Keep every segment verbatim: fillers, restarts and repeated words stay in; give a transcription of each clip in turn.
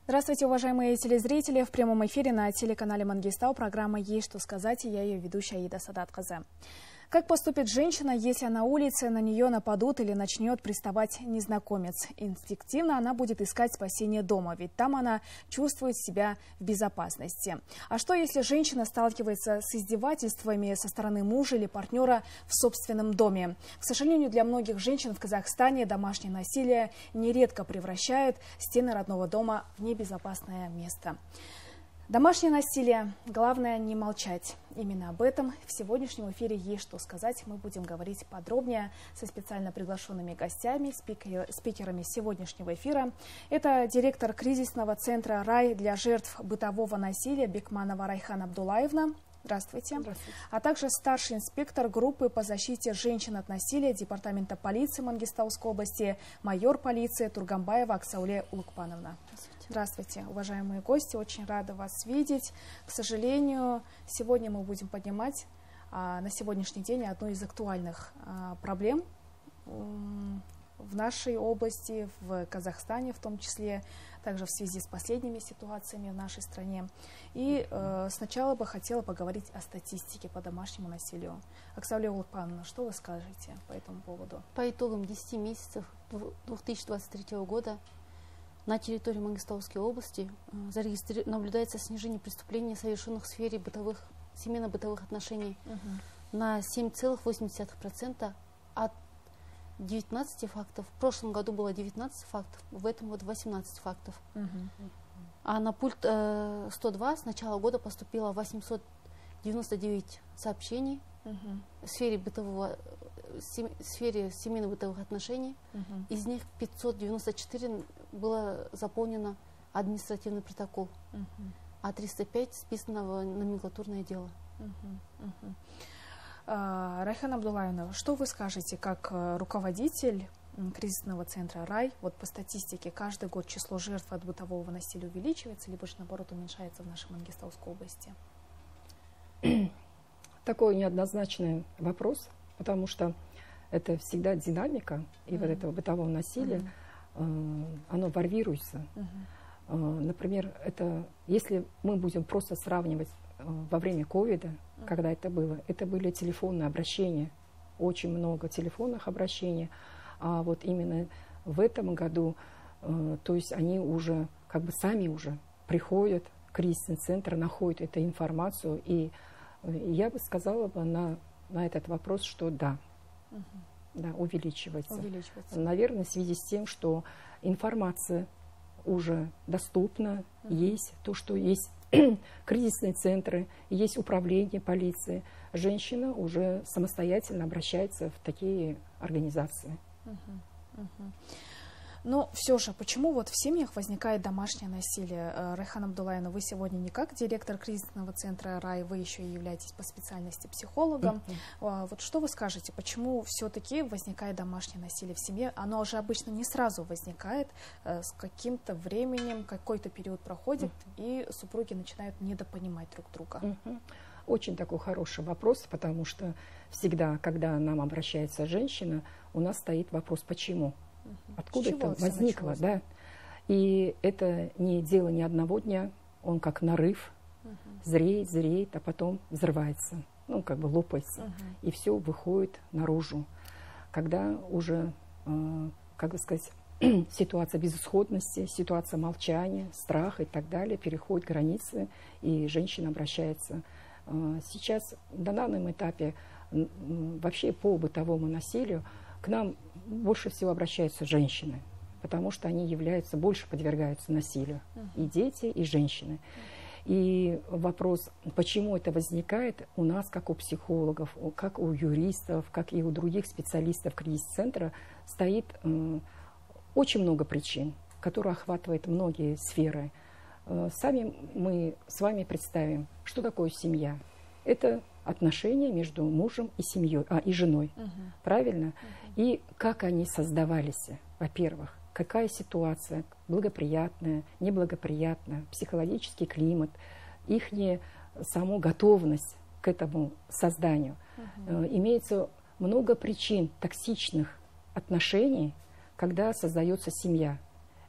Здравствуйте, уважаемые телезрители. В прямом эфире на телеканале Мангистау программа «Есть что сказать», и я ее ведущая Аида Садат-Казе. Как поступит женщина, если на улице на нее нападут или начнет приставать незнакомец? Инстинктивно она будет искать спасение дома, ведь там она чувствует себя в безопасности. А что, если женщина сталкивается с издевательствами со стороны мужа или партнера в собственном доме? К сожалению, для многих женщин в Казахстане домашнее насилие нередко превращает стены родного дома в небезопасное место. Домашнее насилие. Главное не молчать. Именно об этом в сегодняшнем эфире «Есть что сказать». Мы будем говорить подробнее со специально приглашенными гостями, спикер, спикерами сегодняшнего эфира. Это директор кризисного центра «Рай» для жертв бытового насилия Бекманова Райхан Абдулаевна. Здравствуйте. Здравствуйте. А также старший инспектор группы по защите женщин от насилия Департамента полиции Мангистауской области, майор полиции Тургамбаева Аксауле Улукпановна. Здравствуйте, уважаемые гости, очень рада вас видеть. К сожалению, сегодня мы будем поднимать а, на сегодняшний день одну из актуальных а, проблем в нашей области, в Казахстане в том числе, также в связи с последними ситуациями в нашей стране. И э, сначала бы хотела поговорить о статистике по домашнему насилию. Аксауле Улукпановна, что вы скажете по этому поводу? По итогам десяти месяцев две тысячи двадцать третьего года на территории Мангистауской области зарегистри... наблюдается снижение преступлений, совершенных в сфере бытовых, семейно-бытовых отношений угу. на семь целых восемь десятых процента от девятнадцати фактов. В прошлом году было девятнадцать фактов, в этом году восемнадцать фактов. Угу. А на пульт э, сто два с начала года поступило восемьсот девяносто девять сообщений угу. в сфере бытового в сфере семейно-бытовых отношений. Uh-huh. Из них пятьсот девяносто четыре было заполнено административный протокол, uh-huh. а триста пять списано в номенклатурное дело. Uh-huh. Uh-huh. Uh, Райхан Абдулаевна, что вы скажете как руководитель кризисного центра «Рай»? Вот по статистике каждый год число жертв от бытового насилия увеличивается, либо же наоборот уменьшается в нашей Мангистауской области? Такой неоднозначный вопрос, потому что это всегда динамика, и mm-hmm. вот этого бытового насилия, mm-hmm. э, оно варьируется. Mm-hmm. э, например, это, если мы будем просто сравнивать э, во время ковида, mm-hmm. когда это было, это были телефонные обращения, очень много телефонных обращений, а вот именно в этом году, э, то есть они уже как бы сами уже приходят в кризисный центр, находят эту информацию, и э, я бы сказала бы на на этот вопрос, что да, угу. да увеличивается. увеличивается. Наверное, в связи с тем, что информация уже доступна, угу. есть то, что есть кризисные центры, есть управление полиции. Женщина уже самостоятельно обращается в такие организации. Угу. Угу. Но все же, почему вот в семьях возникает домашнее насилие? Райхан Абдулаевна, вы сегодня не как директор кризисного центра «Рай», вы еще и являетесь по специальности психологом. Uh-huh. Вот что вы скажете, почему все-таки возникает домашнее насилие в семье? Оно уже обычно не сразу возникает, с каким-то временем, какой-то период проходит, uh-huh. и супруги начинают недопонимать друг друга. Uh-huh. Очень такой хороший вопрос, потому что всегда, когда нам обращается женщина, у нас стоит вопрос «почему?». Откуда это возникло, да? И это не дело ни одного дня, он как нарыв, uh-huh. зреет, зреет, а потом взрывается, ну, как бы лопается, uh-huh. и все выходит наружу. Когда уже, э, как бы сказать, ситуация безысходности, ситуация молчания, страха и так далее переходит границы, и женщина обращается. Э, сейчас, на данном этапе, э, вообще по бытовому насилию, к нам больше всего обращаются женщины, потому что они являются, больше подвергаются насилию. Uh-huh. И дети, и женщины. Uh-huh. И вопрос, почему это возникает, у нас, как у психологов, как у юристов, как и у других специалистов кризис-центра, стоит э, очень много причин, которые охватывают многие сферы. Э, сами мы с вами представим, что такое семья. Это отношения между мужем и семьей, а, и женой, uh-huh. правильно? Uh-huh. И как они создавались, во-первых, какая ситуация, благоприятная, неблагоприятная, психологический климат, их саму готовность к этому созданию. Uh-huh. Э, имеется много причин токсичных отношений, когда создается семья.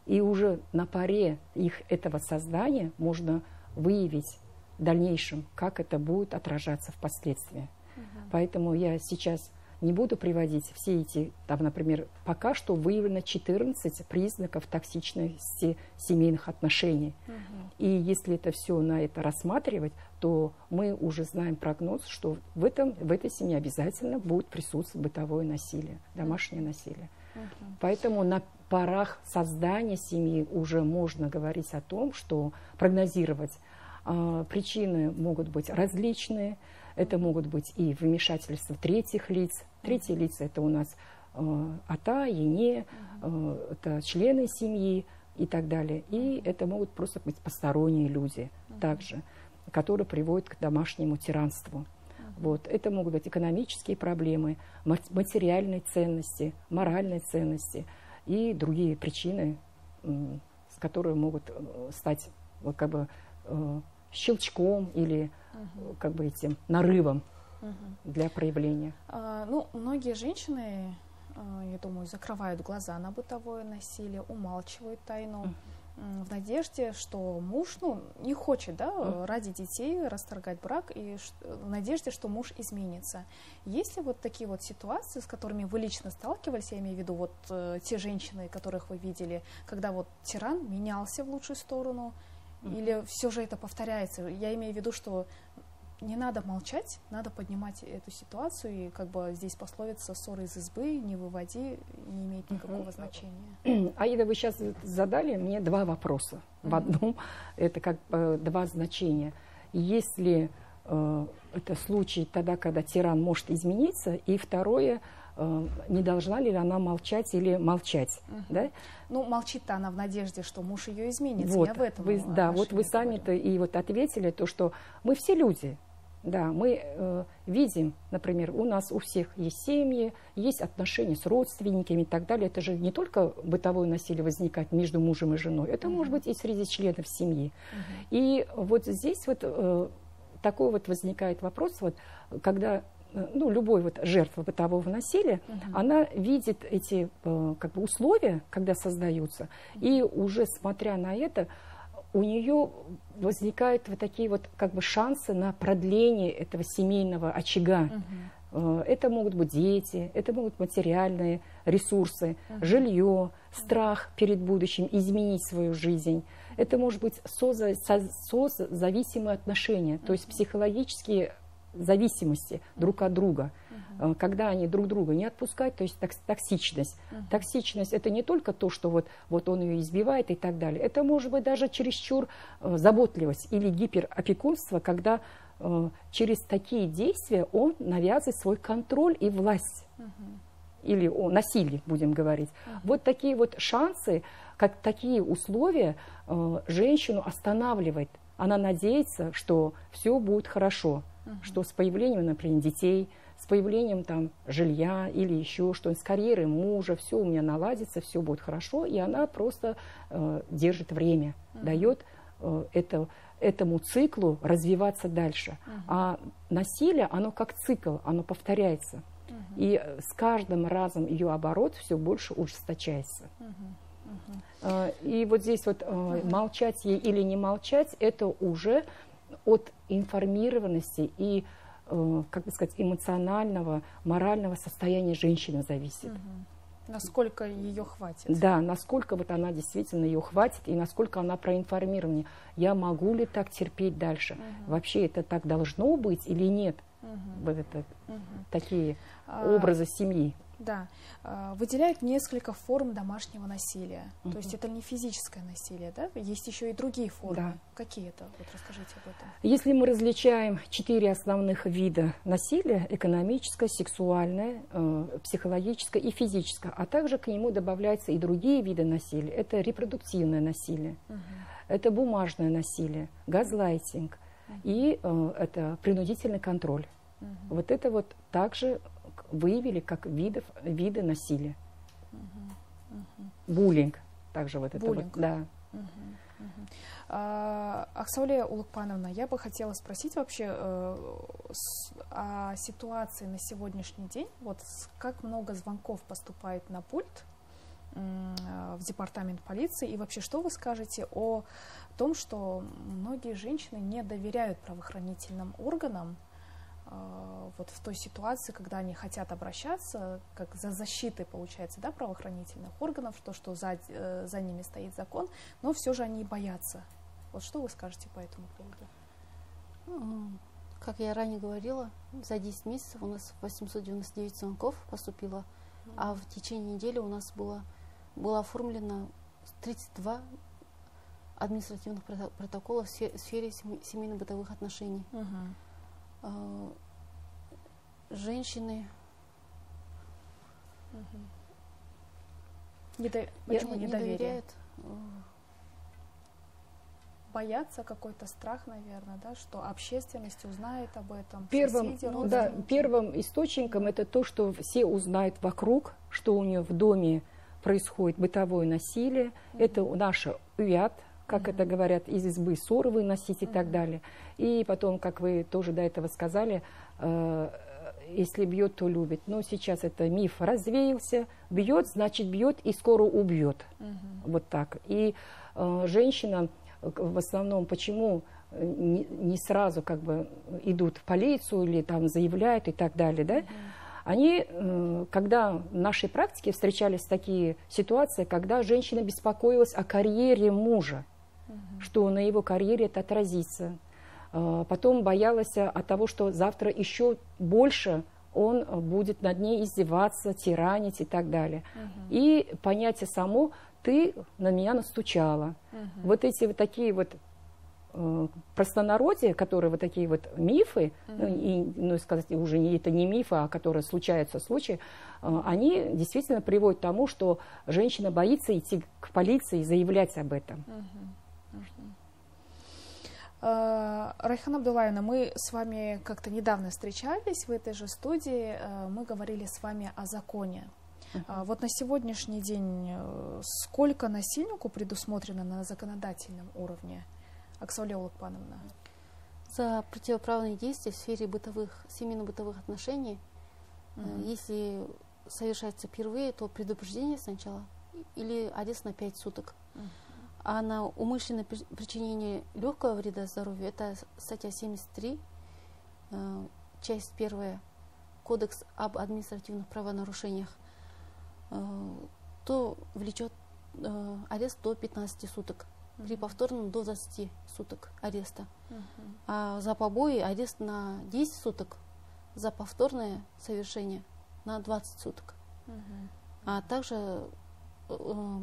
И уже на паре их этого создания можно выявить в дальнейшем, как это будет отражаться впоследствии. Угу. Поэтому я сейчас не буду приводить все эти, там, например, пока что выявлено четырнадцать признаков токсичности семейных отношений. Угу. И если это все на это рассматривать, то мы уже знаем прогноз, что в, этом, в этой семье обязательно будет присутствовать бытовое насилие, домашнее насилие. Угу. Поэтому на порах создания семьи уже можно говорить о том, что прогнозировать э, причины могут быть различные. Это могут быть и вмешательства третьих лиц. Третьи лица — это у нас э, ата, ене, э, это члены семьи и так далее. И это могут просто быть посторонние люди также, которые приводят к домашнему тиранству. Вот. Это могут быть экономические проблемы, материальные ценности, моральные ценности и другие причины, э, с которыми могут стать вот, как бы, э, щелчком или угу. как бы этим нарывом угу. для проявления. А, ну, многие женщины, я думаю, закрывают глаза на бытовое насилие, умалчивают тайну угу. в надежде, что муж, ну, не хочет, да, угу. ради детей расторгать брак, и в надежде, что муж изменится. Есть ли вот такие вот ситуации, с которыми вы лично сталкивались, я имею в виду вот э, те женщины, которых вы видели, когда вот тиран менялся в лучшую сторону? Или все же это повторяется? Я имею в виду, что не надо молчать, надо поднимать эту ситуацию, и как бы здесь пословица «ссоры из избы не выводи» не имеет никакого uh-huh. значения. Аида, вы сейчас задали мне два вопроса. Uh-huh. В одном это как бы два значения. Если э, это случай тогда, когда тиран может измениться, и второе, не должна ли она молчать или молчать. Uh-huh. Да? Ну, молчит-то она в надежде, что муж ее изменится. Вот, Я в этом вы, да, вот вы сами-то и вот ответили, то, что мы все люди. Да, мы э, видим, например, у нас у всех есть семьи, есть отношения с родственниками и так далее. Это же не только бытовое насилие возникает между мужем и женой, это uh-huh. может быть и среди членов семьи. Uh-huh. И вот здесь вот э, такой вот возникает вопрос, вот, когда ну, любой вот жертва бытового насилия, uh-huh. она видит эти э, как бы условия, когда создаются, uh-huh. и уже смотря на это, у нее возникают вот такие вот как бы шансы на продление этого семейного очага. Uh-huh. Это могут быть дети, это могут быть материальные ресурсы, uh-huh. жилье, страх перед будущим, изменить свою жизнь. Это может быть соза- созависимые отношения, uh-huh. то есть психологические зависимости uh-huh. друг от друга, uh-huh. когда они друг друга не отпускают, то есть токсичность. Uh-huh. Токсичность — это не только то, что вот, вот он ее избивает и так далее, это может быть даже чересчур э, заботливость или гиперопекунство, когда э, через такие действия он навязывает свой контроль и власть. Uh-huh. Или о насилии, будем говорить. Uh-huh. Вот такие вот шансы, как такие условия э, женщину останавливает. Она надеется, что все будет хорошо. Uh-huh. Что с появлением, например, детей, с появлением там жилья или еще что-нибудь, с карьерой мужа, все у меня наладится, все будет хорошо, и она просто э, держит время, uh-huh. дает э, это, этому циклу развиваться дальше. Uh-huh. А насилие, оно как цикл, оно повторяется. Uh-huh. И с каждым разом ее оборот все больше ужесточается. Uh-huh. Uh-huh. И вот здесь вот uh-huh. молчать ей или не молчать, это уже от информированности и, э, как бы сказать, эмоционального, морального состояния женщины зависит. Угу. Насколько ее хватит. Да, насколько вот она действительно ее хватит и насколько она проинформирована. Я могу ли так терпеть дальше? Угу. Вообще это так должно быть или нет? Угу. Вот это угу. такие а, образы семьи. Да. Выделяют несколько форм домашнего насилия. Uh-huh. То есть это не физическое насилие, да? Есть еще и другие формы. Да. Какие это? Вот расскажите об этом. Если мы различаем четыре основных вида насилия: экономическое, сексуальное, э, психологическое и физическое, а также к нему добавляются и другие виды насилия. Это репродуктивное насилие, uh-huh. это бумажное насилие, газлайтинг uh-huh. и э, это принудительный контроль. Uh-huh. Вот это вот также выявили как видов, виды насилия. Uh-huh. Uh-huh. Буллинг. Также вот это Буллинг. Вот, да. Uh-huh. Uh-huh. А, Аксауле Улукпановна, я бы хотела спросить вообще э, с, о ситуации на сегодняшний день. Вот как много звонков поступает на пульт в департамент полиции. И вообще, что вы скажете о том, что многие женщины не доверяют правоохранительным органам вот в той ситуации, когда они хотят обращаться, как за защитой, получается, да, правоохранительных органов, то, что за, за ними стоит закон, но все же они боятся. Вот что вы скажете по этому поводу? Как я ранее говорила, за десять месяцев у нас восемьсот девяносто девять звонков поступило, mm-hmm. а в течение недели у нас было, было оформлено тридцать два административных протокола в сфере семейно-бытовых отношений. Mm-hmm. Женщины... Mm-hmm. Не до... Почему не, не доверяют? Боятся, какой-то страх, наверное, да, что общественность узнает об этом. Первым, соседи, да, первым источником это то, что все узнают вокруг, что у нее в доме происходит бытовое насилие. Mm-hmm. Это наша уят, как mm-hmm. это говорят, из избы ссоры выносить и mm-hmm. так далее. И потом, как вы тоже до этого сказали, э, если бьет, то любит. Но сейчас это миф развеялся. Бьет, значит бьет и скоро убьет. Mm-hmm. Вот так. И э, женщина... В основном, почему не, не сразу как бы идут в полицию или там заявляют и так далее, да? Mm-hmm. Они, когда в нашей практике встречались такие ситуации, когда женщина беспокоилась о карьере мужа, mm-hmm. что на его карьере это отразится. Потом боялась от того, что завтра еще больше он будет над ней издеваться, тиранить и так далее. Mm-hmm. И понятие само «ты на меня настучала». Uh-huh. Вот эти вот такие вот э, простонародье, которые вот такие вот мифы, uh-huh. ну, и, ну, сказать, уже не, это не мифы, а которые случаются случаи, э, они действительно приводят к тому, что женщина боится идти к полиции и заявлять об этом. Uh-huh. Uh-huh. Uh, Райхан Абдуллаевна, мы с вами как-то недавно встречались в этой же студии, uh, мы говорили с вами о законе. Uh-huh. Вот на сегодняшний день сколько насильнику предусмотрено на законодательном уровне? Аксауле Улукпановна. За противоправные действия в сфере бытовых, семейно-бытовых отношений, uh-huh. если совершается впервые, то предупреждение сначала или арест на пять суток. Uh-huh. А на умышленное причинение легкого вреда здоровью, это статья семьдесят три, часть первая, Кодекс об административных правонарушениях, то влечет э, арест до пятнадцати суток. Uh-huh. При повторном до двадцати суток ареста. Uh-huh. А за побои арест на десять суток, за повторное совершение на двадцать суток. Uh-huh. А также, э, э,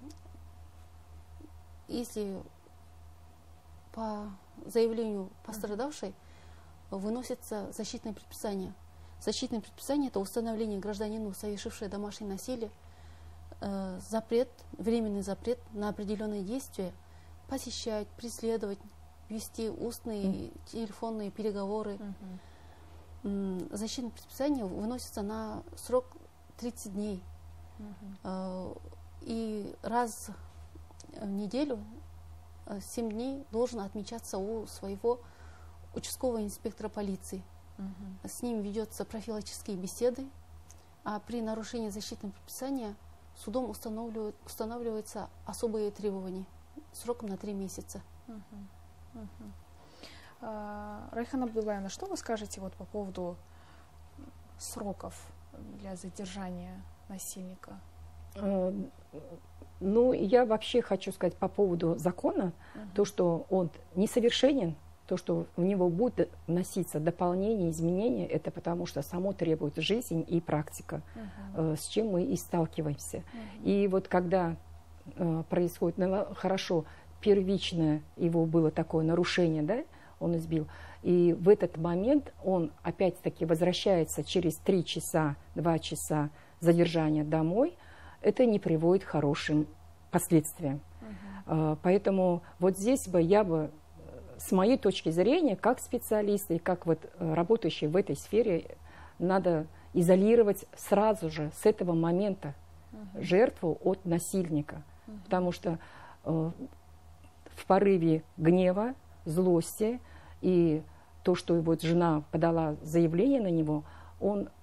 если по заявлению пострадавшей uh-huh. выносится защитное предписание. Защитное предписание – это установление гражданину, совершившее домашнее насилие, э, запрет, временный запрет на определенные действия, посещать, преследовать, вести устные, mm. телефонные переговоры. Mm-hmm. Защитное предписание выносится на срок тридцать дней. Mm-hmm. Э, и раз в неделю, семь дней, должен отмечаться у своего участкового инспектора полиции. Uh-huh. С ним ведется профилактические беседы, а при нарушении защитного предписания судом устанавливают, устанавливаются особые требования сроком на три месяца. Uh-huh. Uh-huh. Uh, Райхан Абдуллаевна, что вы скажете вот по поводу сроков для задержания насильника? Uh, ну, я вообще хочу сказать по поводу закона, uh-huh. то, что он несовершенен. То, что у него будет вноситься дополнение, изменения, это потому что само требует жизнь и практика, uh-huh. э, с чем мы и сталкиваемся. Uh-huh. И вот когда э, происходит, ну, хорошо, первичное его было такое нарушение, да, он избил, и в этот момент он опять-таки возвращается через три часа, два часа задержания домой, это не приводит к хорошим последствиям. Uh-huh. э, поэтому вот здесь бы я бы с моей точки зрения, как специалист и как вот работающий в этой сфере, надо изолировать сразу же, с этого момента, uh-huh. жертву от насильника. Uh-huh. Потому что э, в порыве гнева, злости и то, что вот жена подала заявление на него, он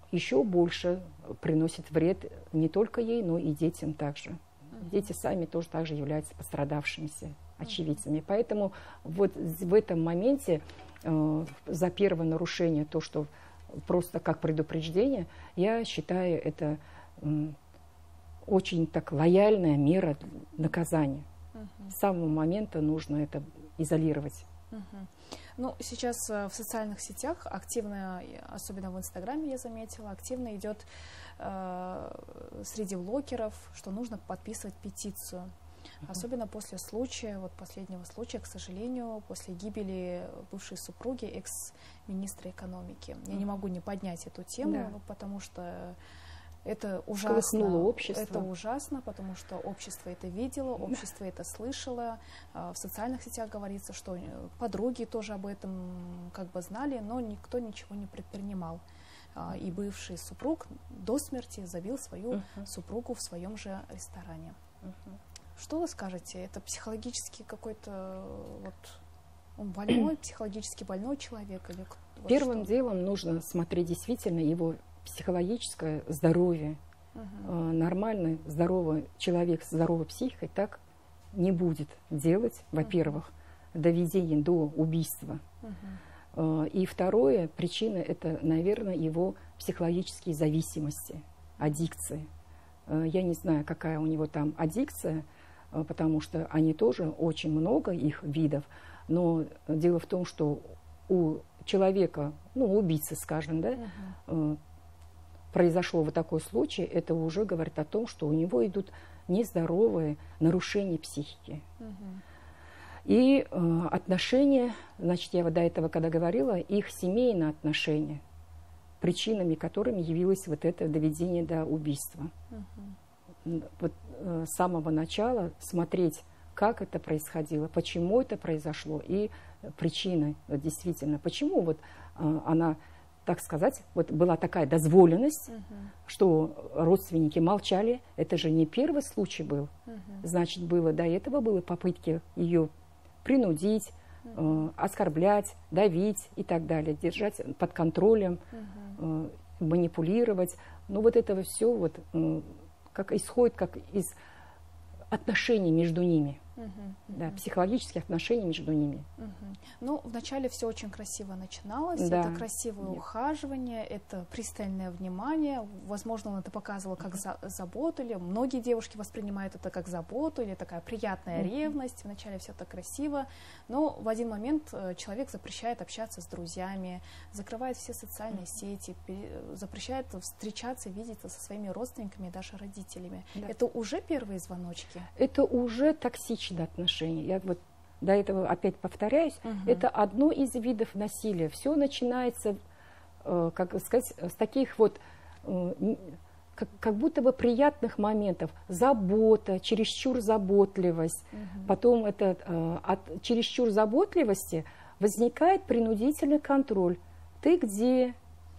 еще больше приносит вред не только ей, но и детям также. Uh-huh. Дети сами тоже также являются пострадавшимися очевидцами. Uh-huh. Поэтому вот в этом моменте э, за первое нарушение, то, что просто как предупреждение, я считаю, это э, очень так лояльная мера наказания. Uh-huh. С самого момента нужно это изолировать. Uh-huh. Ну, сейчас в социальных сетях активно, особенно в Инстаграме я заметила, активно идет э, среди блогеров, что нужно подписывать петицию. Uh-huh. Особенно после случая, вот последнего случая, к сожалению, после гибели бывшей супруги экс-министра экономики. Uh-huh. Я не могу не поднять эту тему, yeah. ну, потому что это ужасно. Общество. Это ужасно, потому что общество это видело, общество это слышало. В социальных сетях говорится, что подруги тоже об этом как бы знали, но никто ничего не предпринимал. И бывший супруг до смерти забил свою uh-huh. супругу в своем же ресторане. Uh-huh. Что вы скажете? Это психологически какой-то вот он больной, психологически больной человек? Или вот Первым что? делом нужно смотреть действительно его психологическое здоровье. Uh-huh. Нормальный, здоровый человек с здоровой психикой так не будет делать, во-первых, uh-huh. доведение до убийства. Uh-huh. И второе, причина, это, наверное, его психологические зависимости, аддикции. Я не знаю, какая у него там аддикция, потому что они тоже очень много, их видов, но дело в том, что у человека, ну, убийцы, скажем, да, uh-huh. произошел вот такой случай, это уже говорит о том, что у него идут нездоровые нарушения психики. Uh-huh. И э, отношения, значит, я вот до этого, когда говорила, их семейные отношения, причинами которыми явилось вот это доведение до убийства. Uh-huh. Вот э, с самого начала смотреть, как это происходило, почему это произошло, и причины, вот, действительно, почему вот э, она... так сказать, вот была такая дозволенность, uh-huh. что родственники молчали. Это же не первый случай был. Uh-huh. Значит, было до этого было попытки ее принудить, uh-huh. э, оскорблять, давить и так далее, держать под контролем, uh-huh. э, манипулировать. Ну вот этого все вот, э, как исходит как из отношений между ними. Uh-huh, uh-huh. Да, психологических отношений между ними. Uh-huh. Ну, вначале все очень красиво начиналось. Да. Это красивое Нет. ухаживание, это пристальное внимание. Возможно, он это показывал как uh-huh. за, заботу, или многие девушки воспринимают это как заботу, или такая приятная uh-huh. ревность. Вначале все так красиво, но в один момент человек запрещает общаться с друзьями, закрывает все социальные uh-huh. сети, запрещает встречаться, видеться со своими родственниками, даже родителями. Да. Это уже первые звоночки? Это уже токсично. Отношений. Я вот до этого опять повторяюсь, угу. это одно из видов насилия. Все начинается, э, как сказать, с таких вот, э, как, как будто бы приятных моментов. Забота, чересчур заботливость. Угу. Потом это, э, от чересчур заботливости возникает принудительный контроль. Ты где?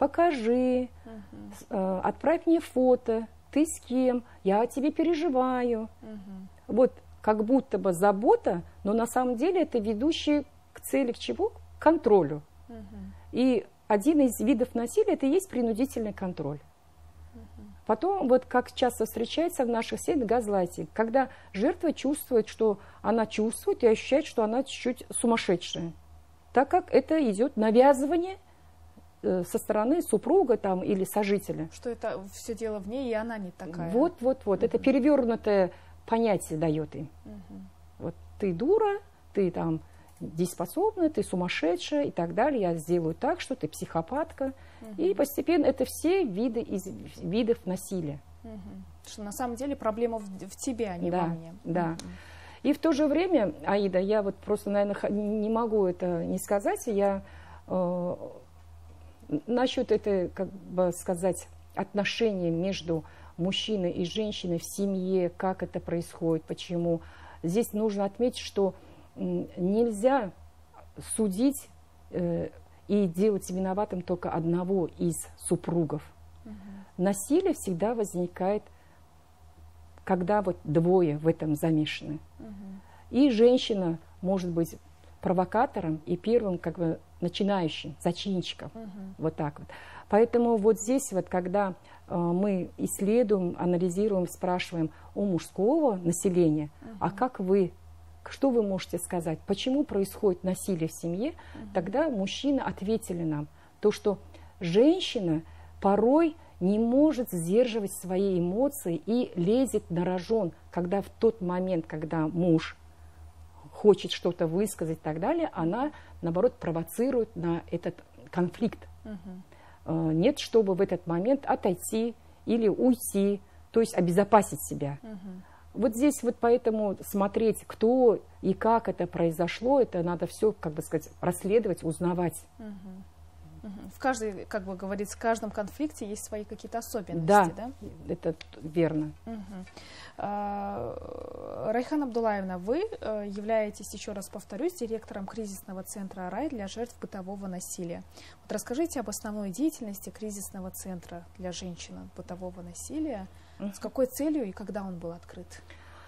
Покажи. Угу. Э, отправь мне фото. Ты с кем? Я о тебе переживаю. Угу. Вот. Как будто бы забота, но на самом деле это ведущий к цели, к чему? К контролю. Uh-huh. И один из видов насилия это и есть принудительный контроль. Uh-huh. Потом, вот как часто встречается в наших сетях газлайтинг, когда жертва чувствует, что она чувствует и ощущает, что она чуть-чуть сумасшедшая, так как это идет навязывание э, со стороны супруга там, или сожителя. Что это все дело в ней, и она не такая. Вот, вот, вот. Uh-huh. Это перевернутое понятие дает им. Uh-huh. Вот ты дура, ты там дееспособна, ты сумасшедшая и так далее. Я сделаю так, что ты психопатка. Uh-huh. И постепенно это все виды из видов насилия. Uh-huh. Что на самом деле проблема в, в тебе, а не да, во мне. Да. Uh-huh. И в то же время, Аида, я вот просто, наверное, не могу это не сказать. Я э, насчет этой, как бы сказать, отношения между мужчины и женщины в семье, как это происходит, почему. Здесь нужно отметить, что нельзя судить э, и делать виноватым только одного из супругов. Угу. Насилие всегда возникает, когда вот двое в этом замешаны. Угу. И женщина может быть провокатором и первым как бы начинающим, зачинщиком. Угу. Вот так вот. Поэтому вот здесь вот, когда э, мы исследуем, анализируем, спрашиваем у мужского населения, угу. а как вы, что вы можете сказать, почему происходит насилие в семье, угу. тогда мужчины ответили нам, то, что женщина порой не может сдерживать свои эмоции и лезет на рожон, когда в тот момент, когда муж хочет что-то высказать и так далее, она, наоборот, провоцирует на этот конфликт. Uh-huh. Нет, чтобы в этот момент отойти или уйти, то есть обезопасить себя. Uh-huh. Вот здесь вот поэтому смотреть, кто и как это произошло, это надо все, как бы сказать, расследовать, узнавать. Uh-huh. В каждой, как бы говорится, в каждом конфликте есть свои какие-то особенности, да? Да, это верно. Угу. А, Райхан Абдулаевна, вы являетесь, еще раз повторюсь, директором кризисного центра «Рай» для жертв бытового насилия. Вот расскажите об основной деятельности кризисного центра для женщин от бытового насилия, угу. с какой целью и когда он был открыт?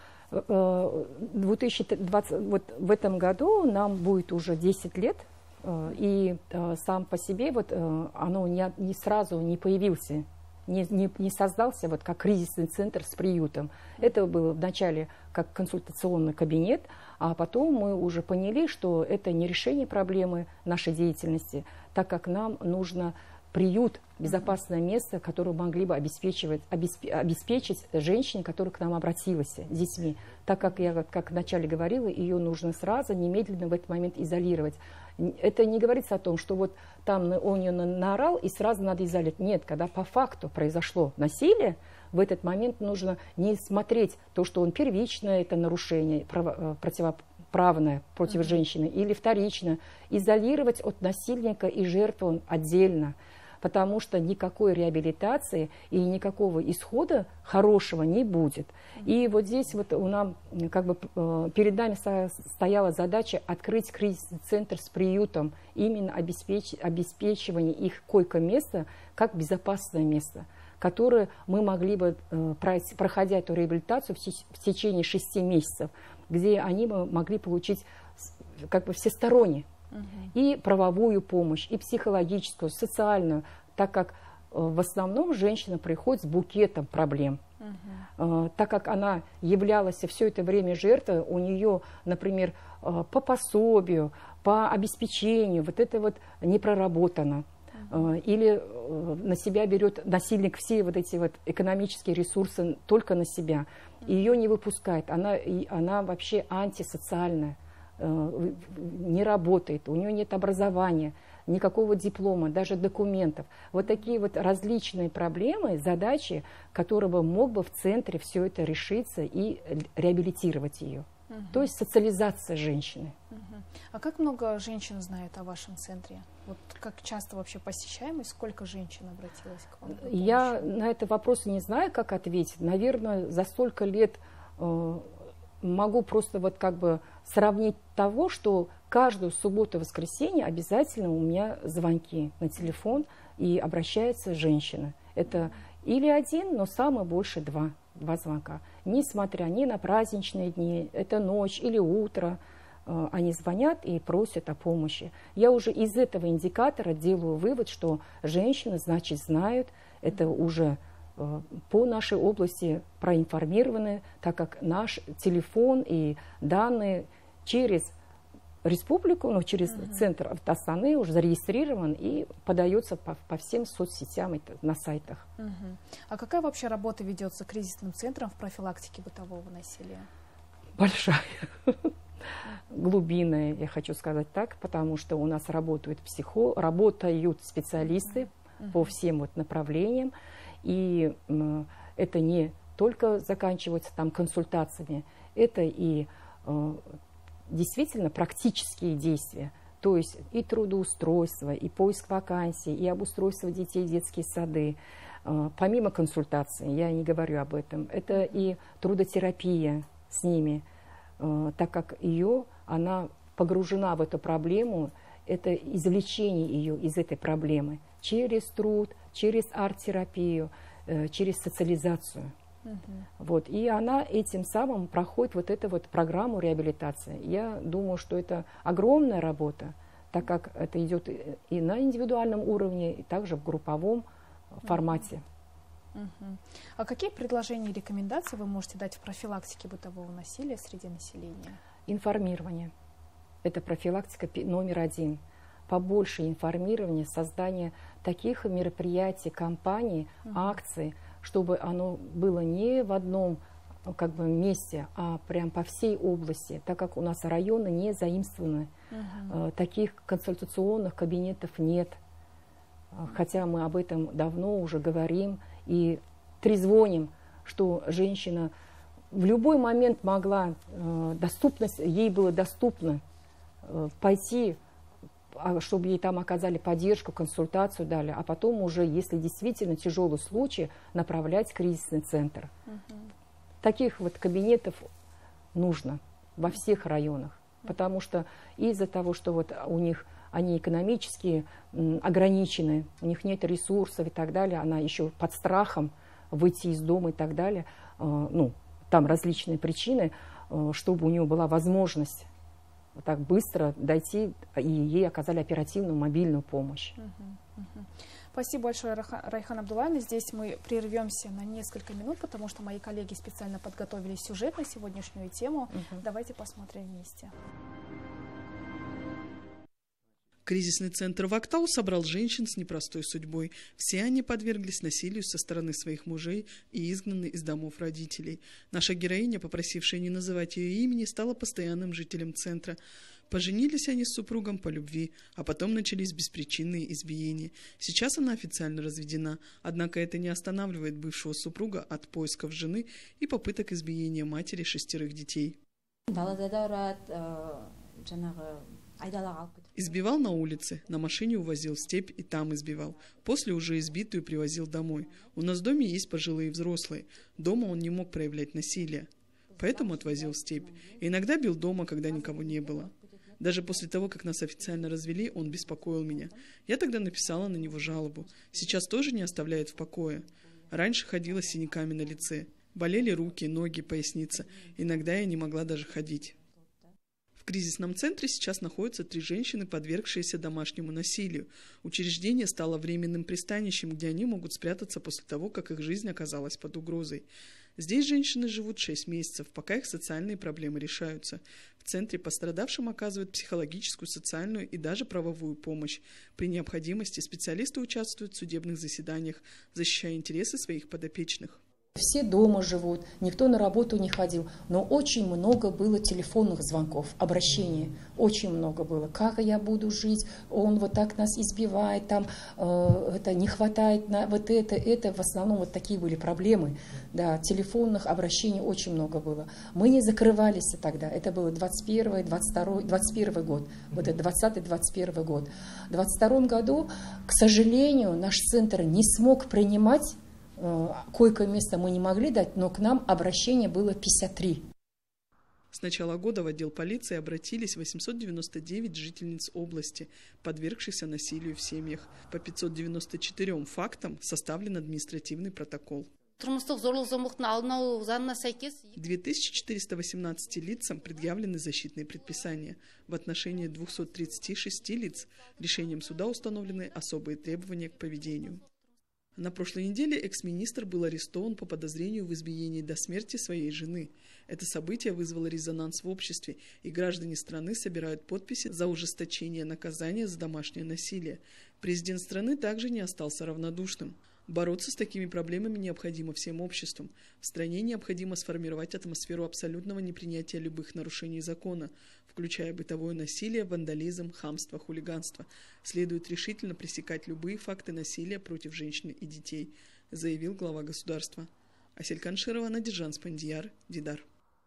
две тысячи двадцатом, вот в этом году нам будет уже десять лет. И э, сам по себе вот, э, оно не, не сразу не появился, не, не, не создался вот, как кризисный центр с приютом. Это было вначале как консультационный кабинет, а потом мы уже поняли, что это не решение проблемы нашей деятельности, так как нам нужно приют, безопасное место, которое могли бы обеспечивать, обесп, обеспечить женщине, которая к нам обратилась с детьми. Так как я, как вначале говорила, ее нужно сразу, немедленно в этот момент изолировать. Это не говорится о том, что вот там он ее наорал и сразу надо изолировать. Нет, когда по факту произошло насилие, в этот момент нужно не смотреть то, что он первичное, это нарушение противоправное против женщины, или вторично, изолировать от насильника и жертву отдельно. Потому что никакой реабилитации и никакого исхода хорошего не будет. И вот здесь вот у нас, как бы, перед нами стояла задача открыть кризисный центр с приютом, именно обеспеч, обеспечивание их койко-места как безопасное место, которое мы могли бы, проходя эту реабилитацию в течение шести месяцев, где они бы могли получить как бы всесторонне. Uh-huh. И правовую помощь, и психологическую, социальную, так как э, в основном женщина приходит с букетом проблем. Uh-huh. э, так как она являлась все это время жертвой, у нее, например, э, по пособию, по обеспечению, вот это вот не проработано. Uh-huh. э, или э, на себя берет насильник все вот эти вот экономические ресурсы только на себя. Uh-huh. Ее не выпускает, она, и, она вообще антисоциальная. Не работает, у нее нет образования, никакого диплома, даже документов. Вот такие вот различные проблемы, задачи, которые бы мог бы в центре все это решиться и реабилитировать ее. Угу. То есть социализация женщины. Угу. А как много женщин знают о вашем центре? Вот как часто вообще посещаемость, сколько женщин обратилось к вам? Я на этот вопрос не знаю, как ответить. Наверное, за столько лет э, могу просто вот как бы сравнить того, что каждую субботу и воскресенье обязательно у меня звонки на телефон, и обращается женщина. Это или один, но самое больше два, два звонка. Несмотря ни на праздничные дни, это ночь или утро, они звонят и просят о помощи. Я уже из этого индикатора делаю вывод, что женщины, значит, знают, это уже по нашей области проинформированы, так как наш телефон и данные через республику, ну, через uh-huh. центр Астаны уже зарегистрирован и подается по, по всем соцсетям это, на сайтах. Uh-huh. А какая вообще работа ведется кризисным центром в профилактике бытового насилия? Большая. Глубинная, я хочу сказать так, потому что у нас работают психо, работают специалисты uh-huh. по всем вот направлениям. И э, это не только заканчивается там консультациями, это и э, действительно практические действия, то есть и трудоустройство, и поиск вакансий, и обустройство детей в детские сады. Э, помимо консультаций, я не говорю об этом, это и трудотерапия с ними, э, так как ее, она погружена в эту проблему, это извлечение ее из этой проблемы через труд, через арт-терапию, э, через социализацию. Uh-huh. Вот. И она этим самым проходит вот эту вот программу реабилитации. Я думаю, что это огромная работа, так как это идет и на индивидуальном уровне, и также в групповом формате. Uh-huh. А какие предложения и рекомендации вы можете дать в профилактике бытового насилия среди населения? Информирование. Это профилактика номер один. Побольше информирования, создание таких мероприятий, кампаний, uh-huh. акций, чтобы оно было не в одном как бы месте, а прям по всей области, так как у нас районы не заимствованы, uh-huh. таких консультационных кабинетов нет. Хотя мы об этом давно уже говорим и трезвоним, что женщина в любой момент могла, э, доступность, ей было доступно э, пойти, чтобы ей там оказали поддержку, консультацию дали, а потом уже, если действительно тяжелый случай, направлять в кризисный центр. Угу. Таких вот кабинетов нужно во всех районах, угу. потому что из-за того, что вот у них они экономически ограничены, у них нет ресурсов и так далее, она еще под страхом выйти из дома и так далее, ну, там различные причины, чтобы у нее была возможность так быстро дойти, и ей оказали оперативную мобильную помощь. Uh-huh, uh-huh. Спасибо большое, Райхан Абдуллаевна. Здесь мы прервемся на несколько минут, потому что мои коллеги специально подготовили сюжет на сегодняшнюю тему. Uh-huh. Давайте посмотрим вместе. Кризисный центр Вактау собрал женщин с непростой судьбой. Все они подверглись насилию со стороны своих мужей и изгнаны из домов родителей. Наша героиня, попросившая не называть ее имени, стала постоянным жителем центра. Поженились они с супругом по любви, а потом начались беспричинные избиения. Сейчас она официально разведена, однако это не останавливает бывшего супруга от поисков жены и попыток избиения матери шестерых детей. Избивал на улице, на машине увозил в степь и там избивал. После уже избитую привозил домой. У нас в доме есть пожилые взрослые. Дома он не мог проявлять насилие, поэтому отвозил в степь. И иногда бил дома, когда никого не было. Даже после того, как нас официально развели, он беспокоил меня. Я тогда написала на него жалобу. Сейчас тоже не оставляет в покое. Раньше ходила с синяками на лице. Болели руки, ноги, поясница. Иногда я не могла даже ходить. В кризисном центре сейчас находятся три женщины, подвергшиеся домашнему насилию. Учреждение стало временным пристанищем, где они могут спрятаться после того, как их жизнь оказалась под угрозой. Здесь женщины живут шесть месяцев, пока их социальные проблемы решаются. В центре пострадавшим оказывают психологическую, социальную и даже правовую помощь. При необходимости специалисты участвуют в судебных заседаниях, защищая интересы своих подопечных. Все дома живут, никто на работу не ходил, но очень много было телефонных звонков, обращений, очень много было. Как я буду жить, он вот так нас избивает, там э, это не хватает на вот это, это, в основном вот такие были проблемы, да, телефонных обращений очень много было. Мы не закрывались тогда, это было двадцать первый, двадцать второй, двадцать первый год, вот это двадцатый двадцать первый год. В двадцать втором году, к сожалению, наш центр не смог принимать. Койко-место мы не могли дать, но к нам обращение было пятьдесят три. С начала года в отдел полиции обратились восемьсот девяносто девять жительниц области, подвергшихся насилию в семьях. По пятьсот девяносто четырем фактам составлен административный протокол. две тысячи четыреста восемнадцати лицам предъявлены защитные предписания. В отношении двухсот тридцати шести лиц решением суда установлены особые требования к поведению. На прошлой неделе экс-министр был арестован по подозрению в избиении до смерти своей жены. Это событие вызвало резонанс в обществе, и граждане страны собирают подписи за ужесточение наказания за домашнее насилие. Президент страны также не остался равнодушным. Бороться с такими проблемами необходимо всем обществом. В стране необходимо сформировать атмосферу абсолютного непринятия любых нарушений закона, включая бытовое насилие, вандализм, хамство, хулиганство. Следует решительно пресекать любые факты насилия против женщин и детей, заявил глава государства. Асель Канширова, Надежан Спандияр, Дидар.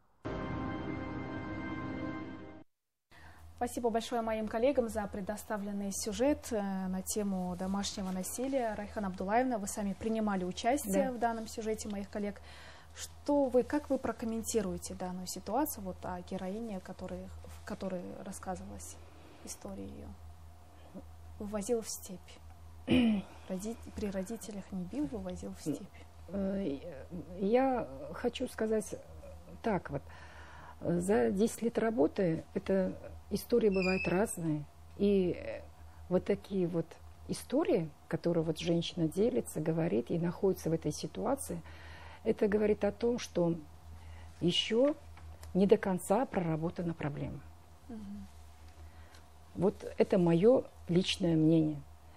Спасибо большое моим коллегам за предоставленный сюжет на тему домашнего насилия. Райхан Абдуллаевна, вы сами принимали участие, да, в данном сюжете моих коллег. Что вы, как вы прокомментируете данную ситуацию, вот о героине, которой, в которой рассказывалась история ее? Вывозил в степь. Роди, при родителях не бил, вывозил в степь. Я хочу сказать так вот. За десять лет работы это истории бывают разные. И вот такие вот истории, которые вот женщина делится, говорит и находится в этой ситуации, это говорит о том, что еще не до конца проработана проблема. Угу. Вот это мое личное мнение.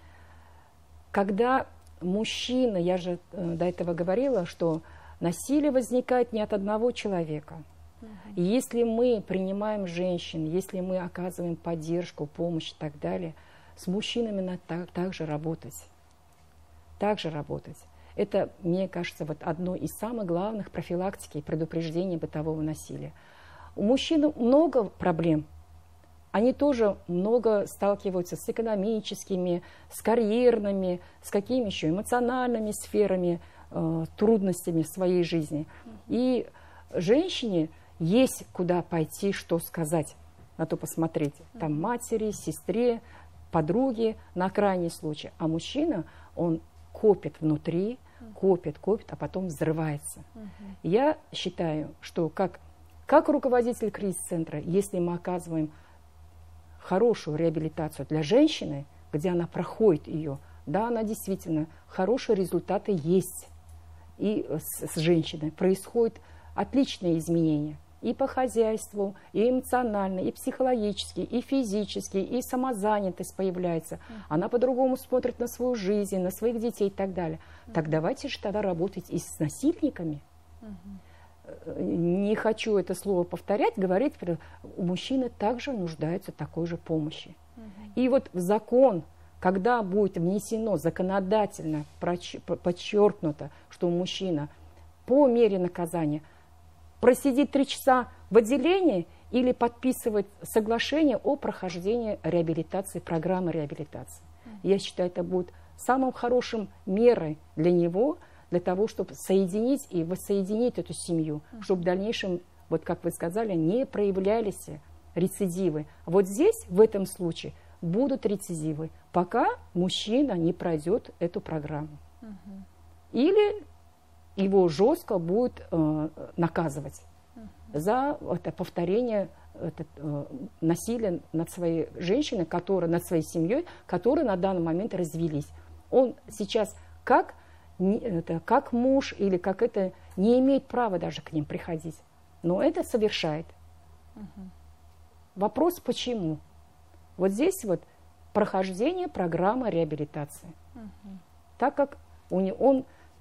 Когда мужчина, я же до этого говорила, что насилие возникает не от одного человека. Угу. И если мы принимаем женщин, если мы оказываем поддержку, помощь и так далее, с мужчинами надо так, так же работать. Так же работать. Это, мне кажется, вот одно из самых главных профилактики и предупреждения бытового насилия. У мужчин много проблем. Они тоже много сталкиваются с экономическими, с карьерными, с какими еще эмоциональными сферами, э, трудностями в своей жизни. И женщине есть куда пойти, что сказать, на то посмотреть. Там матери, сестре, подруге на крайний случай. А мужчина, он копит внутри, копит, копит, а потом взрывается. Uh-huh. Я считаю, что как, как руководитель кризис-центра, если мы оказываем хорошую реабилитацию для женщины, где она проходит ее, да, она действительно, хорошие результаты есть. И с, с женщиной происходят отличные изменения. И по хозяйству, и эмоционально, и психологически, и физически, и самозанятость появляется. Uh-huh. Она по-другому смотрит на свою жизнь, на своих детей и так далее. Uh-huh. Так давайте же тогда работать и с насильниками. Uh-huh. Не хочу это слово повторять, говорить, у мужчины также нуждаются в такой же помощи. Uh-huh. И вот в закон, когда будет внесено законодательно, подчеркнуто, что мужчина по мере наказания просидеть три часа в отделении или подписывать соглашение о прохождении реабилитации, программы реабилитации. Mm-hmm. Я считаю, это будет самым хорошим мерой для него, для того, чтобы соединить и воссоединить эту семью, mm-hmm. чтобы в дальнейшем, вот как вы сказали, не проявлялись рецидивы. Вот здесь, в этом случае, будут рецидивы, пока мужчина не пройдет эту программу. Mm-hmm. Или его жестко будет э, наказывать uh-huh. за это повторение это, э, насилия над своей женщиной, которая, над своей семьей, которые на данный момент развелись. Он сейчас как, не, это, как муж или как это не имеет права даже к ним приходить. Но это совершает. Uh-huh. Вопрос почему? Вот здесь вот прохождение программы реабилитации. Uh-huh. Так как у него, он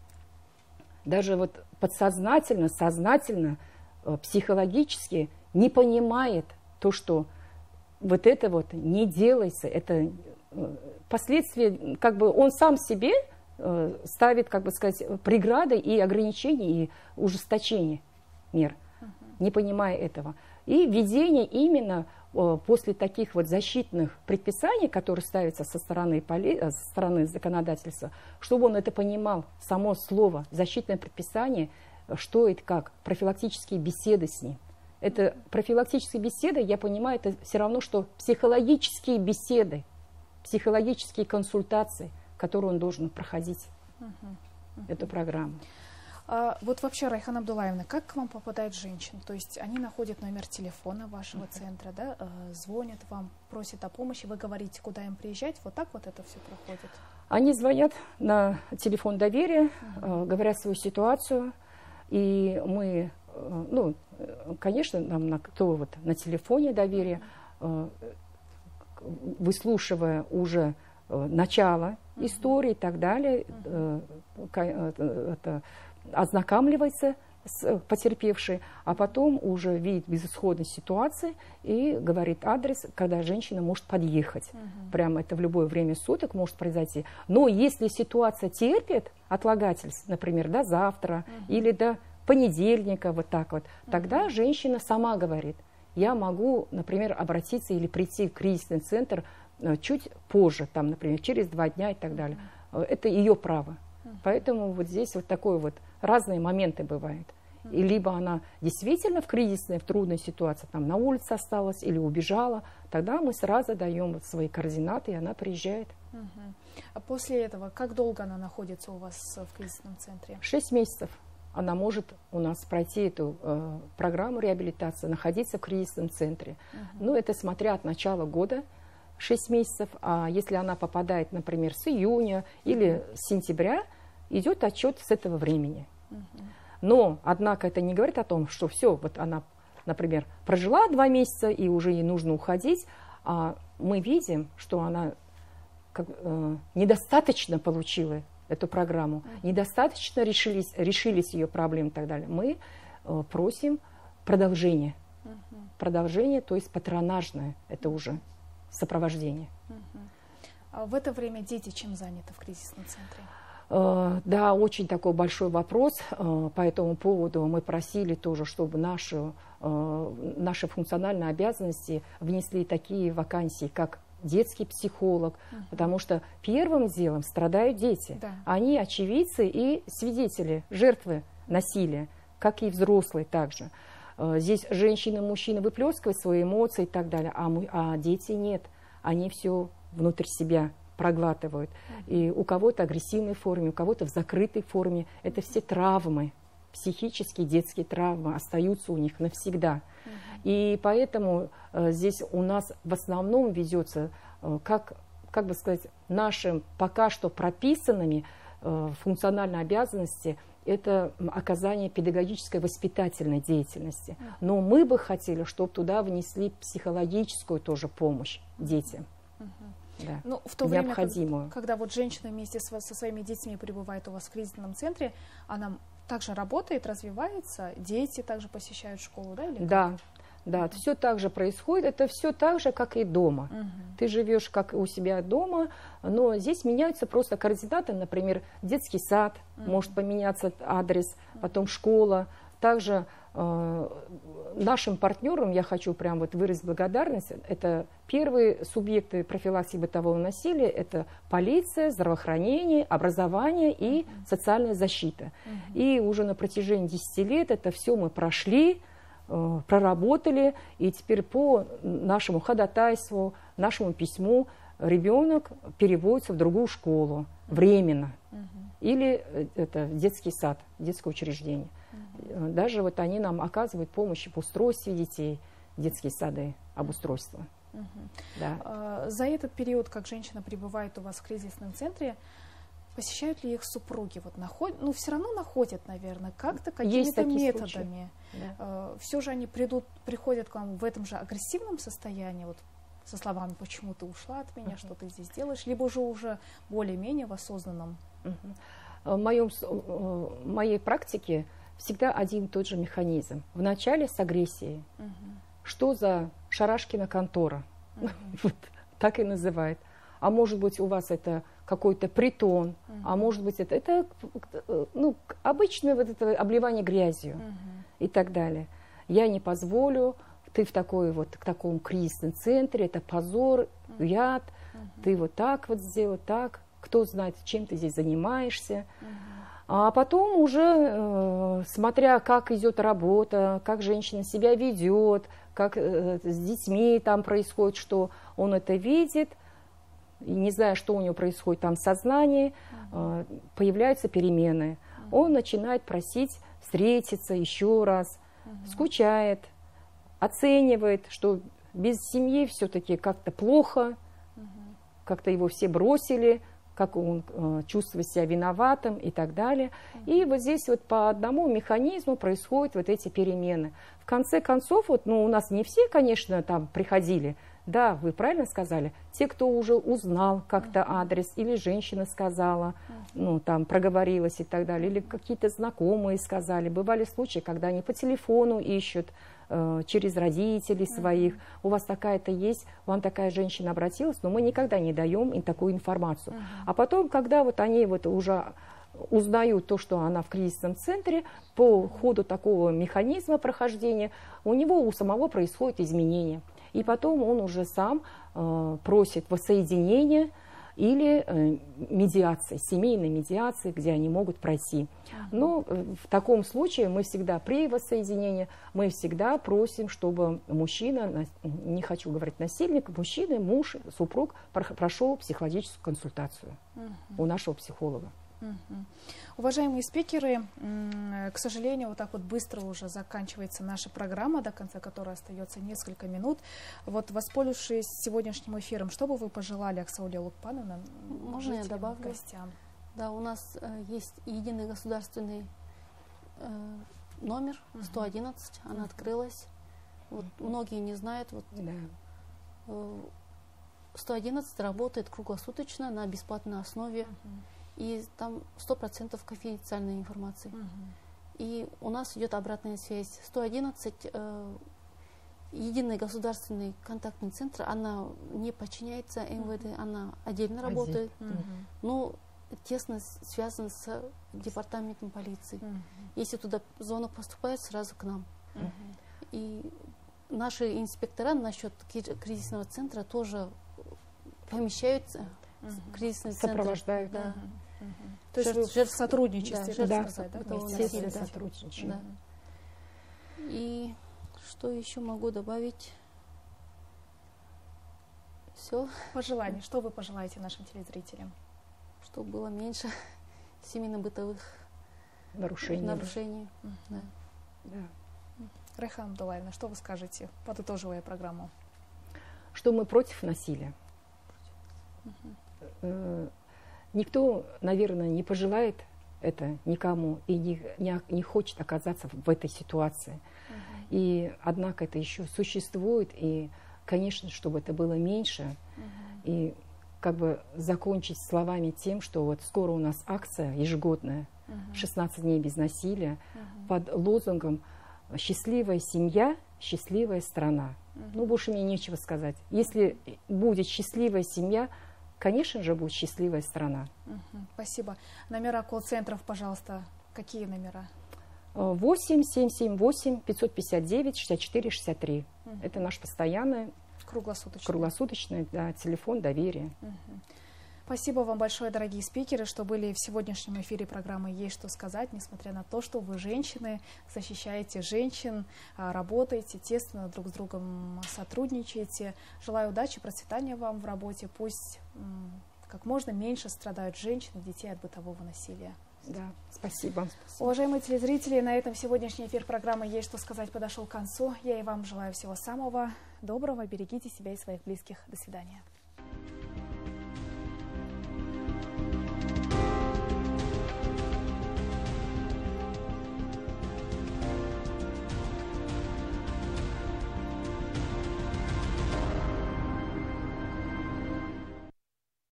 даже вот подсознательно, сознательно, психологически не понимает то, что вот это вот не делается, это последствия, как бы он сам себе ставит, как бы сказать, преграды и ограничения, и ужесточение мер, uh-huh. не понимая этого. И введение именно после таких вот защитных предписаний, которые ставятся со стороны, со стороны законодательства, чтобы он это понимал, само слово защитное предписание, что это как, профилактические беседы с ним. Это профилактические беседы, я понимаю, это все равно, что психологические беседы, психологические консультации, которые он должен проходить, uh-huh. Uh-huh. эту программу. А вот вообще, Райхан Абдулаевна, как к вам попадают женщины? То есть они находят номер телефона вашего uh-huh. центра, да, звонят вам, просят о помощи, вы говорите, куда им приезжать, вот так вот это все проходит? Они звонят на телефон доверия, uh-huh. говорят свою ситуацию, и мы, ну, конечно, нам на, кто вот на телефоне доверия, uh-huh. выслушивая уже начало uh-huh. истории и так далее, uh-huh. это ознакомливается с потерпевшей, а потом уже видит безысходность ситуации и говорит адрес, когда женщина может подъехать. Uh-huh. Прямо это в любое время суток может произойти. Но если ситуация терпит отлагательств, например, до завтра uh-huh. или до понедельника, вот так вот, uh-huh. тогда женщина сама говорит, я могу, например, обратиться или прийти в кризисный центр чуть позже, там, например, через два дня и так далее. Uh-huh. Это ее право. Поэтому вот здесь вот такое вот разные моменты бывают. И либо она действительно в кризисной, в трудной ситуации, там на улице осталась или убежала, тогда мы сразу даем вот свои координаты, и она приезжает. Угу. А после этого, как долго она находится у вас в кризисном центре? Шесть месяцев. Она может у нас пройти эту э, программу реабилитации, находиться в кризисном центре. Угу. Ну, это смотря от начала года. шесть месяцев, а если она попадает, например, с июня или с сентября, идет отчет с этого времени. Но, однако, это не говорит о том, что все, вот она, например, прожила два месяца и уже ей нужно уходить, а мы видим, что она как, э, недостаточно получила эту программу, недостаточно решились, решились ее проблемы и так далее. Мы э, просим продолжение. Продолжение, то есть патронажное, это уже сопровождение. А в это время дети чем заняты в кризисном центре? Uh, да, очень такой большой вопрос. Uh, по этому поводу мы просили тоже, чтобы наши, uh, наши функциональные обязанности внесли такие вакансии, как детский психолог, uh-huh. потому что первым делом страдают дети. Да. Они очевидцы и свидетели, жертвы насилия, как и взрослые также. Uh, здесь женщины, мужчины выплескивают свои эмоции и так далее, а, мы, а дети нет. Они все внутрь себя проглатывают. И у кого-то в агрессивной форме, у кого-то в закрытой форме. Это все травмы, психические детские травмы остаются у них навсегда. И поэтому э, здесь у нас в основном ведется, э, как, как бы сказать, нашим пока что прописанными э, функциональные обязанности, это оказание педагогической воспитательной деятельности. Но мы бы хотели, чтобы туда внесли психологическую тоже помощь детям. Да, ну, в то время, когда, когда вот женщина вместе со, со своими детьми пребывает у вас в кризисном центре, она также работает, развивается, дети также посещают школу, да? Или да, как? Да, uh-huh. все так же происходит, это все так же, как и дома. Uh-huh. Ты живешь как у себя дома, но здесь меняются просто координаты, например, детский сад, uh-huh. может поменяться адрес, uh-huh. потом школа, также нашим партнерам я хочу прям вот выразить благодарность. Это первые субъекты профилактики бытового насилия. Это полиция, здравоохранение, образование и uh-huh. социальная защита. Uh-huh. И уже на протяжении десяти лет это все мы прошли, э, проработали. И теперь по нашему ходатайству, нашему письму ребенок переводится в другую школу временно. Uh-huh. Или это детский сад, детское учреждение. Uh-huh. Даже вот они нам оказывают помощь в устройстве детей, детские сады, обустройство. Uh-huh. Да. За этот период, как женщина пребывает у вас в кризисном центре, посещают ли их супруги? Вот наход... Ну, все равно находят, наверное, как-то какими-то методами. Да. Все же они придут, приходят к вам в этом же агрессивном состоянии, вот, со словами «почему ты ушла от меня, uh-huh. что ты здесь делаешь», либо же уже более-менее в осознанном? Uh-huh. В моем, в моей практике всегда один и тот же механизм. Вначале с агрессией. Uh-huh. Что за Шарашкина контора? Uh-huh. Вот так и называют. А может быть, у вас это какой-то притон, uh-huh. а может быть, это, это ну, обычное вот это обливание грязью uh-huh. и так далее. Я не позволю, ты в такой вот, к такому кризисном центре, это позор, uh-huh. яд, uh-huh. ты вот так вот сделал, так, кто знает, чем ты здесь занимаешься. Uh-huh. А потом уже, э, смотря как идет работа, как женщина себя ведет, как э, с детьми там происходит, что он это видит, и не зная, что у него происходит там в сознании, uh-huh. э, появляются перемены. Uh-huh. Он начинает просить встретиться еще раз, uh-huh. скучает, оценивает, что без семьи все-таки как-то плохо, uh-huh. как-то его все бросили, как он э, чувствует себя виноватым и так далее. Uh-huh. И вот здесь вот по одному механизму происходят вот эти перемены. В конце концов, вот, ну, у нас не все, конечно, там приходили. Да, вы правильно сказали. Те, кто уже узнал как-то uh-huh. адрес, или женщина сказала, uh-huh. ну, там, проговорилась и так далее, или какие-то знакомые сказали. Бывали случаи, когда они по телефону ищут, э, через родителей своих. Uh-huh. У вас такая-то есть, вам такая женщина обратилась, но мы никогда не даем им такую информацию. Uh-huh. А потом, когда вот они вот уже узнают то, что она в кризисном центре, по ходу такого механизма прохождения, у него у самого происходят изменения. И потом он уже сам э, просит воссоединения или э, медиации, семейной медиации, где они могут пройти. Но э, в таком случае мы всегда при воссоединении, мы всегда просим, чтобы мужчина, не хочу говорить насильник, мужчина, муж, супруг прошел психологическую консультацию uh-huh. у нашего психолога. Угу. Уважаемые спикеры, к сожалению, вот так вот быстро уже заканчивается наша программа, до конца которой остается несколько минут. Вот, воспользовавшись сегодняшним эфиром, что бы вы пожелали, Аксауле Лукпановна, можно я добавлю? Гостям? Да, у нас э, есть единый государственный э, номер сто одиннадцать, uh-huh. она uh-huh. открылась. Вот, uh-huh. многие не знают. Вот, uh-huh. э, сто одиннадцать работает круглосуточно на бесплатной основе. Uh-huh. И там сто процентов конфиденциальной информации. Uh-huh. И у нас идет обратная связь. сто одиннадцать, э, единый государственный контактный центр, она не подчиняется эм вэ дэ, uh-huh. она отдельно Один. работает, uh-huh. но тесно связана с департаментом полиции. Uh-huh. Если туда звонок поступает, сразу к нам. Uh-huh. И наши инспектора насчет кризисного центра тоже помещаются uh-huh. в кризисный центр. Сопровождают. Да. Uh-huh. Угу. То есть вы жертв сотрудничестве, да, сказать, да? Да, естественно, да. сотрудничаем. Да. И что еще могу добавить? Все. Пожелания. Что вы пожелаете нашим телезрителям? Чтобы было меньше семейно-бытовых нарушений. нарушений. Угу. Да. Да. Райхан Абдулаевна, что вы скажете, подытоживая программу? Что мы против насилия. Угу. Никто, наверное, не пожелает это никому и не, не, не хочет оказаться в этой ситуации. Uh-huh. И, однако, это еще существует, и, конечно, чтобы это было меньше, uh-huh. и как бы закончить словами тем, что вот скоро у нас акция ежегодная, uh-huh. шестнадцать дней без насилия, uh-huh. под лозунгом «Счастливая семья, счастливая страна». Uh-huh. Ну, больше мне нечего сказать. Если будет счастливая семья, конечно же, будет счастливая страна. Угу, спасибо. Номера колл-центров, пожалуйста. Какие номера? восемь семь семь восемь пятьсот пятьдесят девять шестьдесят четыре шестьдесят три. Угу. Это наш постоянный круглосуточный, круглосуточный да, телефон доверия. Угу. Спасибо вам большое, дорогие спикеры, что были в сегодняшнем эфире программы «Есть что сказать», несмотря на то, что вы женщины, защищаете женщин, работаете, тесно друг с другом сотрудничаете. Желаю удачи, процветания вам в работе. Пусть как можно меньше страдают женщины, детей от бытового насилия. Да, спасибо. Уважаемые телезрители, на этом сегодняшний эфир программы «Есть что сказать» подошел к концу. Я и вам желаю всего самого доброго. Берегите себя и своих близких. До свидания.